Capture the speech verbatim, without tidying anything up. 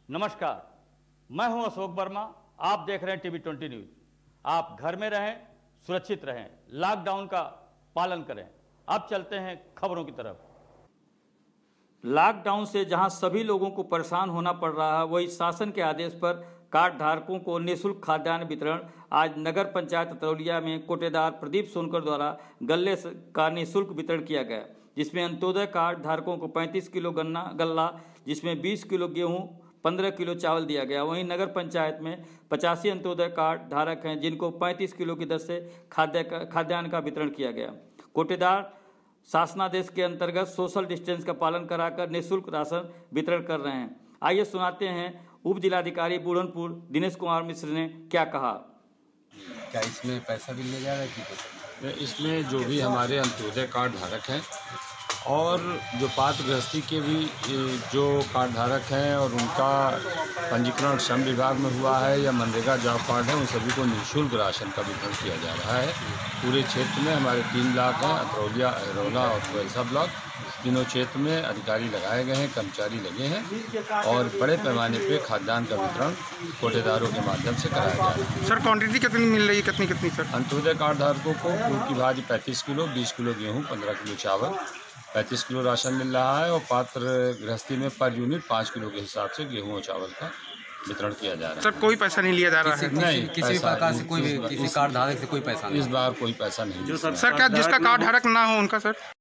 नमस्कार, मैं हूं अशोक वर्मा। आप देख रहे हैं टीवी ट्वेंटी न्यूज। आप घर में रहें, सुरक्षित रहें, लॉकडाउन का पालन करें। अब चलते हैं खबरों की तरफ। लॉकडाउन से जहां सभी लोगों को परेशान होना पड़ रहा है, वही शासन के आदेश पर कार्ड धारकों को निःशुल्क खाद्यान्न वितरण आज नगर पंचायत अतरौलिया में कोटेदार प्रदीप सोनकर द्वारा गल्ले का निःशुल्क वितरण किया गया, जिसमें अंत्योदय कार्ड धारकों को पैंतीस किलो गन्ना गल्ला, जिसमें बीस किलो गेहूं, पंद्रह किलो चावल दिया गया। वहीं नगर पंचायत में पचासी अंत्योदय कार्ड धारक हैं, जिनको पैंतीस किलो की दर से खाद्य खाद्यान्न का वितरण किया गया। कोटेदार शासनादेश के अंतर्गत सोशल डिस्टेंस का पालन कराकर निःशुल्क राशन वितरण कर रहे हैं। आइए सुनाते हैं उप जिलाधिकारी बुढ़नपुर दिनेश कुमार मिश्र ने क्या कहा। क्या इसमें पैसा भी लिया जा रहा है? इसमें जो भी हमारे अंत्योदय कार्ड धारक हैं और जो पात्र गृहस्थी के भी जो कार्ड धारक हैं और उनका पंजीकरण श्रम विभाग में हुआ है या मनरेगा जॉब कार्ड है, उन सभी को निःशुल्क राशन का वितरण किया जा रहा है। पूरे क्षेत्र में हमारे तीन ब्लॉक हैं, अतरौलिया, अहिरौला और कोयलसा ब्लॉक। तीनों क्षेत्र में अधिकारी लगाए गए हैं, कर्मचारी लगे हैं और बड़े पैमाने पे खाद्यान्न का वितरण कोटेदारों के माध्यम से कराया जा रहा है। सर, क्वांटिटी कितनी मिल रही है? कितनी कितनी सर? अंत्योदय कार्ड धारकों को पूर्व की भांति पैंतीस किलो, बीस किलो गेहूँ, पंद्रह किलो चावल, पैंतीस किलो राशन मिल रहा है और पात्र गृहस्थी में पर यूनिट पाँच किलो के हिसाब से गेहूं और चावल का वितरण किया जा रहा है। सर, कोई पैसा नहीं लिया जा रहा है? नहीं, किसी प्रकार से कोई किसी कार्ड धारक से कोई पैसा नहीं। इस बार कोई पैसा नहीं। सर, क्या जिसका कार्ड धारक ना हो उनका सर?